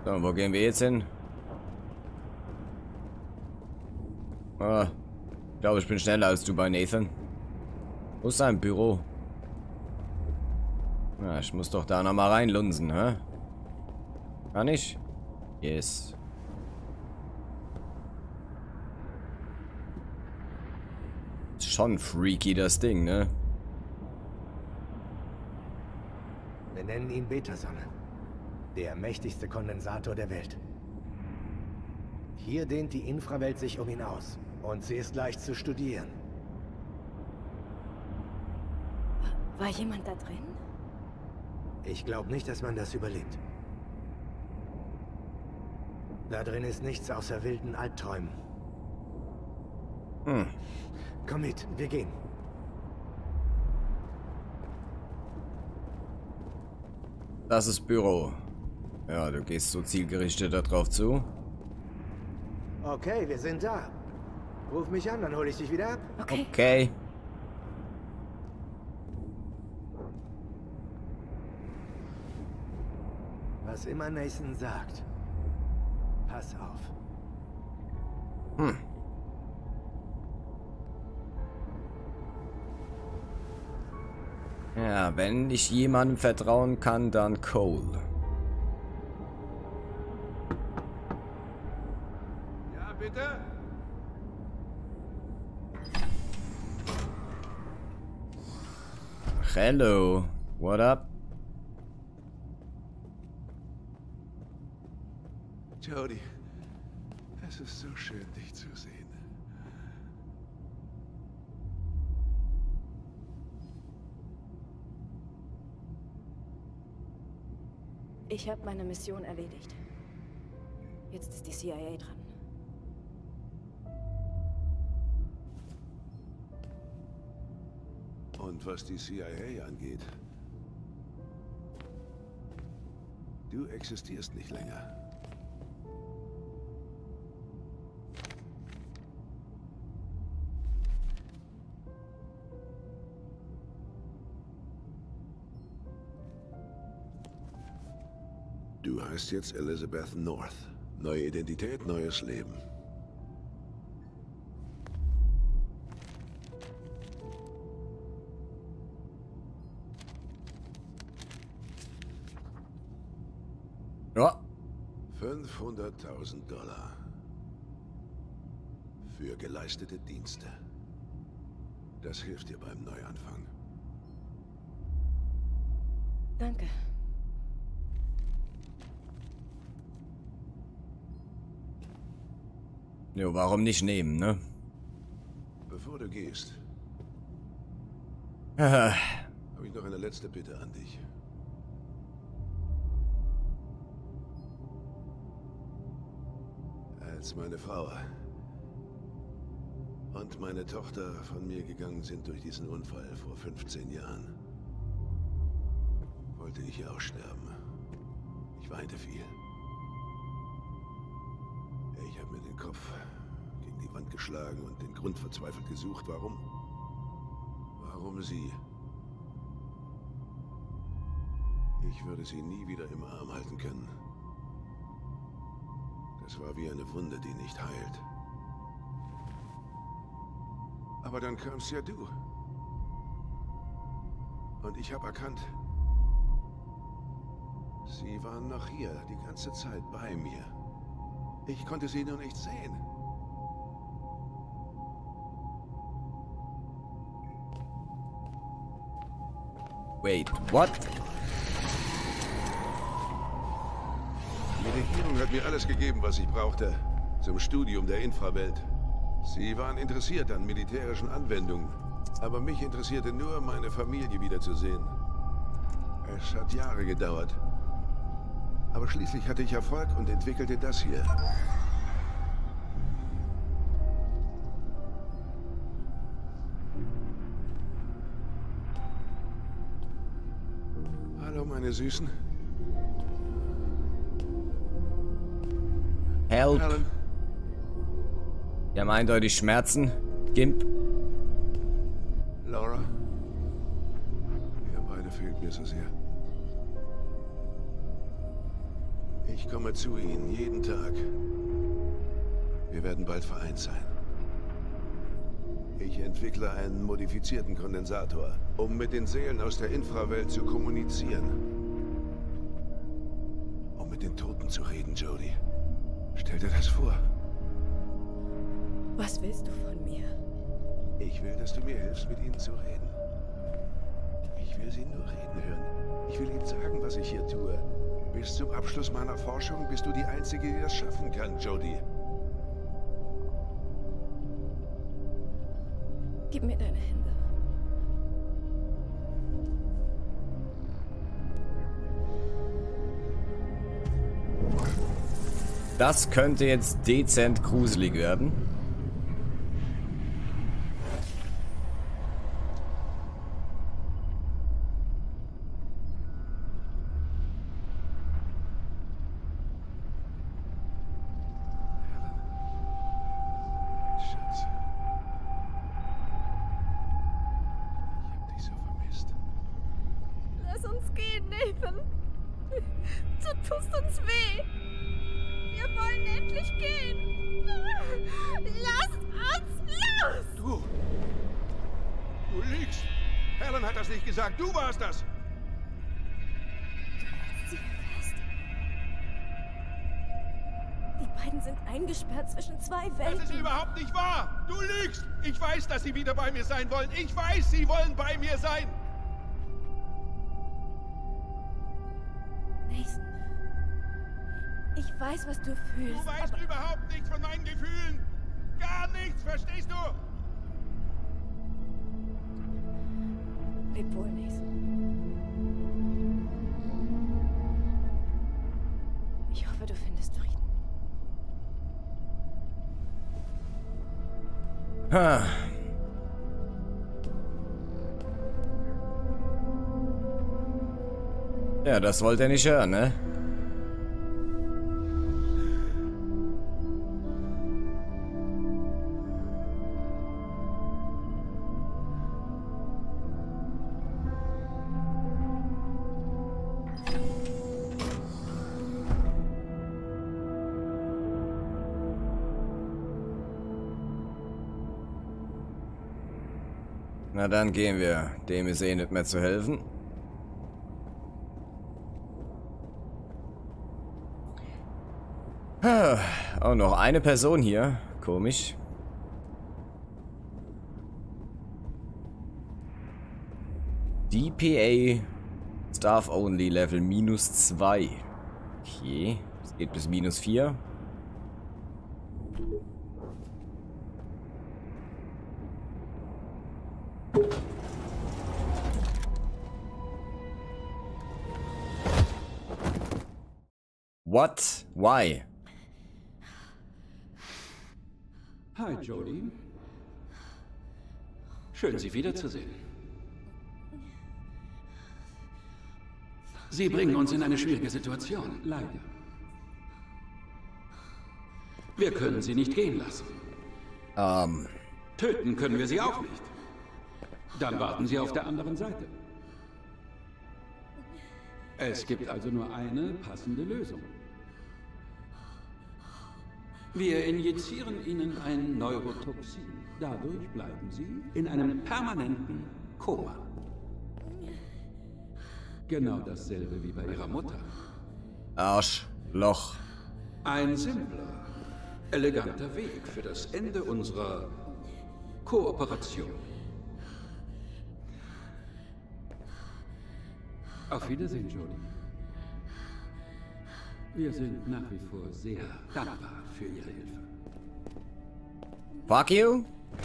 So, wo gehen wir jetzt hin? Ah, ich glaube, ich bin schneller als du bei Nathan. Wo ist sein Büro? Na, ich muss doch da nochmal reinlunsen, hä? Kann ich? Yes. Ist schon freaky, das Ding, ne? Wir nennen ihn Beta-Sonne. Der mächtigste Kondensator der Welt. Hier dehnt die Infrawelt sich um ihn aus. Und sie ist leicht zu studieren. War jemand da drin? Ich glaube nicht, dass man das überlebt. Da drin ist nichts außer wilden Albträumen. Komm mit, wir gehen. Das ist Büro. Ja, du gehst so zielgerichtet darauf zu. Okay, wir sind da. Ruf mich an, dann hole ich dich wieder ab. Okay. Was immer Nathan sagt. Pass auf. Ja, wenn ich jemandem vertrauen kann, dann Cole. Ja, bitte? Hello. What up? Jody, es ist so schön, dich zu sehen. Ich habe meine Mission erledigt. Jetzt ist die CIA dran. Und was die CIA angeht, du existierst nicht länger. Du heißt jetzt Elizabeth North. Neue Identität, neues Leben. Ja. $500.000 für geleistete Dienste. Das hilft dir beim Neuanfang. Danke. Jo, warum nicht nehmen, ne? Bevor du gehst, Haha. habe ich noch eine letzte Bitte an dich. Als meine Frau und meine Tochter von mir gegangen sind durch diesen Unfall vor 15 Jahren, wollte ich auch sterben. Ich weinte viel. Ich habe mir den Kopf gegen die Wand geschlagen und den Grund verzweifelt gesucht. Warum? Warum sie? Ich würde sie nie wieder im Arm halten können. Das war wie eine Wunde, die nicht heilt. Aber dann kamst ja du. Und ich habe erkannt, sie waren noch hier, die ganze Zeit bei mir. Ich konnte sie nur nicht sehen. Wait, what? Die Regierung hat mir alles gegeben, was ich brauchte, zum Studium der Infrawelt. Sie waren interessiert an militärischen Anwendungen, aber mich interessierte nur, meine Familie wiederzusehen. Es hat Jahre gedauert. Aber schließlich hatte ich Erfolg und entwickelte das hier. Hallo, meine Süßen. Help. Alan. Die haben eindeutig Schmerzen. Gimp. Laura. Ihr beide fehlt mir so sehr. Ich komme zu Ihnen jeden Tag. Wir werden bald vereint sein. Ich entwickle einen modifizierten Kondensator, um mit den Seelen aus der Infrawelt zu kommunizieren. Um mit den Toten zu reden, Jodie. Stell dir das vor. Was willst du von mir? Ich will, dass du mir hilfst, mit ihnen zu reden. Ich will sie nur reden hören. Ich will ihnen sagen, was ich hier tue. Bis zum Abschluss meiner Forschung bist du die Einzige, die das schaffen kann, Jodie. Gib mir deine Hände. Das könnte jetzt dezent gruselig werden. Schatz. Ich hab dich so vermisst. Lass uns gehen, Nathan. Du tust uns weh. Wir wollen endlich gehen. Lass uns los! Du lügst! Helen hat das nicht gesagt, du warst das! Sie fest. Die beiden sind eingesperrt zwischen zwei Welten. Das ist überhaupt nicht wahr! Du lügst! Ich weiß, dass sie wieder bei mir sein wollen. Ich weiß, sie wollen bei mir sein! Nathan. Ich weiß, was du fühlst. Du weißt überhaupt nichts von meinen Gefühlen! Gar nichts, verstehst du? Leb wohl, Nathan. Ich hoffe, du findest Frieden. Ha. Ja, das wollte er nicht hören, ne? Na dann gehen wir. Dem ist eh nicht mehr zu helfen. Oh, noch eine Person hier. Komisch. DPA Staff Only Level -2. Okay. Es geht bis -4. What? Why? Hi, Jodie. Schön, Sie wiederzusehen. Sie bringen uns in eine schwierige Situation, leider. Wir können Sie nicht gehen lassen. Töten können wir Sie auch nicht. Dann warten Sie auf der anderen Seite. Es gibt also nur eine passende Lösung. Wir injizieren Ihnen ein Neurotoxin. Dadurch bleiben Sie in einem permanenten Koma. Genau dasselbe wie bei Ihrer Mutter. Arschloch. Ein simpler, eleganter Weg für das Ende unserer Kooperation. Auf Wiedersehen, Jodie. Wir sind nach wie vor sehr dankbar für Ihre Hilfe. Fuck you?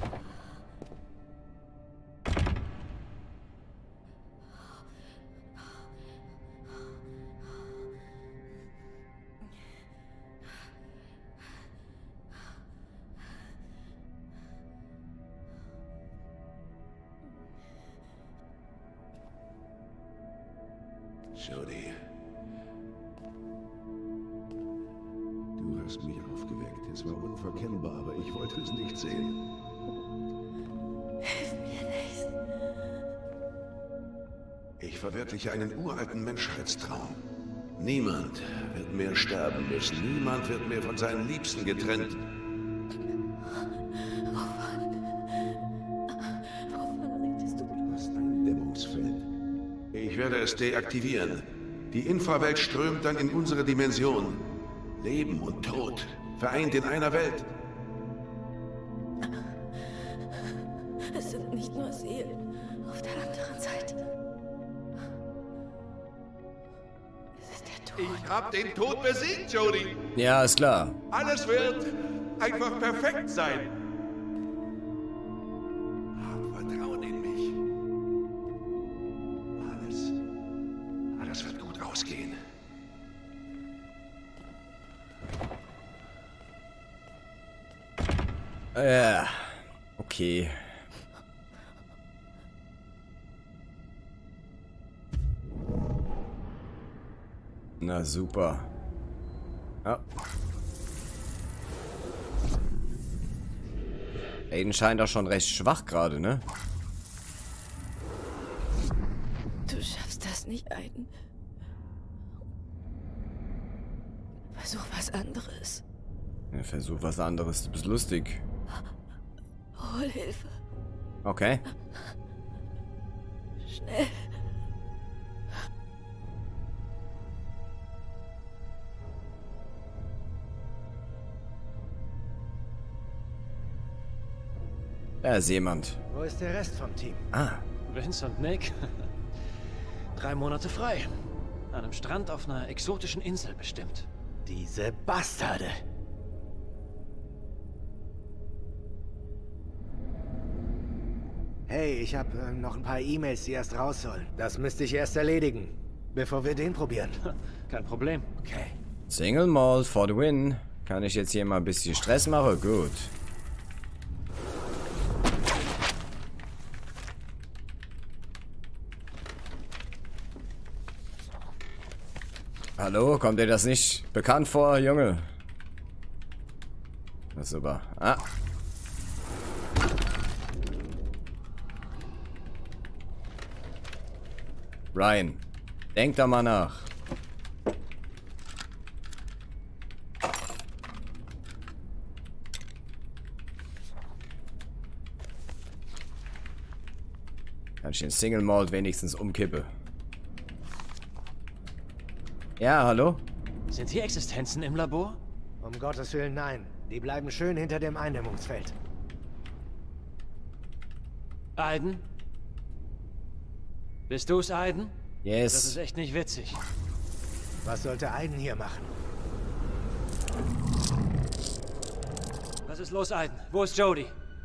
Jodie. Du hast mich aufgeweckt. Es war unverkennbar, aber ich wollte es nicht sehen. Hilf mir, Nathan. Ich verwirkliche einen uralten Menschheitstraum. Niemand wird mehr sterben müssen. Niemand wird mehr von seinen Liebsten getrennt. Wovon redest du? Du hast ein Dämmungsfeld. Ich werde es deaktivieren. Die Infrawelt strömt dann in unsere Dimension. Leben und Tod vereint in einer Welt. Es sind nicht nur Seelen auf der anderen Seite. Es ist der Tod. Ich hab den Tod besiegt, Jodie. Ja, ist klar. Alles wird einfach perfekt sein. Hab Vertrauen in mich. Alles wird gut ausgehen. Okay. Na super. Ja. Aiden scheint auch schon recht schwach gerade, ne? Du schaffst das nicht, Aiden. Versuch was anderes. Ja, versuch was anderes. Du bist lustig. Hol Hilfe. Okay. Schnell. Da ist jemand. Wo ist der Rest vom Team? Ah. Vince und Nick. 3 Monate frei. An einem Strand auf einer exotischen Insel bestimmt. Diese Bastarde. Hey, ich habe noch ein paar E-Mails, die erst raus sollen. Das müsste ich erst erledigen, bevor wir den probieren. Kein Problem. Okay. Single Malt for the win. Kann ich jetzt hier mal ein bisschen Stress machen? Gut. Hallo, kommt dir das nicht bekannt vor, Junge? Das ist super. Ah. Ryan, denk da mal nach. Kann ich den Single Malt wenigstens umkippe? Ja, hallo? Sind hier Existenzen im Labor? Um Gottes Willen, nein. Die bleiben schön hinter dem Eindämmungsfeld. Aiden? Bist du's, Aiden? Yes. Das ist echt nicht witzig. Was sollte Aiden hier machen? Was ist los, Aiden? Wo ist Jodie?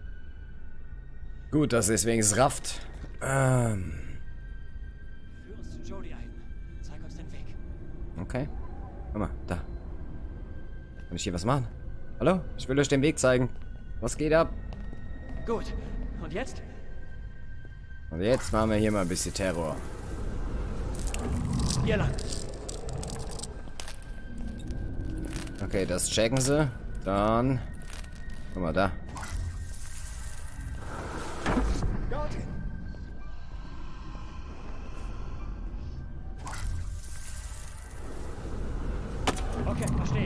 Gut, dass es wenigstens rafft. Führ uns zu Jodie, Aiden. Zeig uns den Weg. Okay. Guck mal, da. Kann ich hier was machen? Hallo? Ich will euch den Weg zeigen. Was geht ab? Gut. Und jetzt? Und jetzt machen wir hier mal ein bisschen Terror. Hier lang. Okay, das checken sie. Dann... Guck mal, da. Dorthin. Okay, verstehe.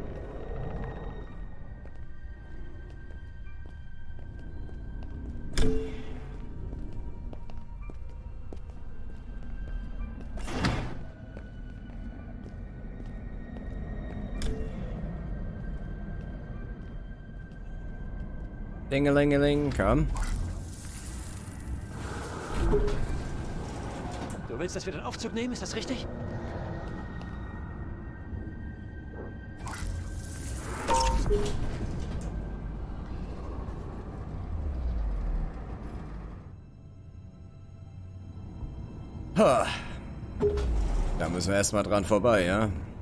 Dingelingeling, komm. Du willst, dass wir den Aufzug nehmen, ist das richtig? Ha. Da müssen wir erstmal dran vorbei, ja?